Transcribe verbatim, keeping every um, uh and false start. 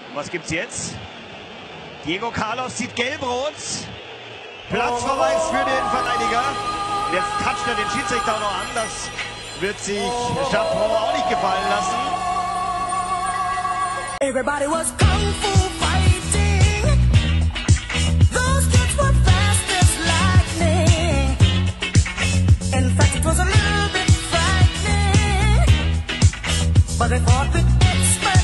Was gibt's jetzt? Diego Carlos zieht gelb-rot. Platzverweis für den Verteidiger. Jetzt toucht er den Schiedsrichter auch noch an. Das wird sich Chapeau auch nicht gefallen lassen. Everybody was kung fu fighting. Those kids were fast as lightning. In fact, it was a little bit frightening. But they fought with experts.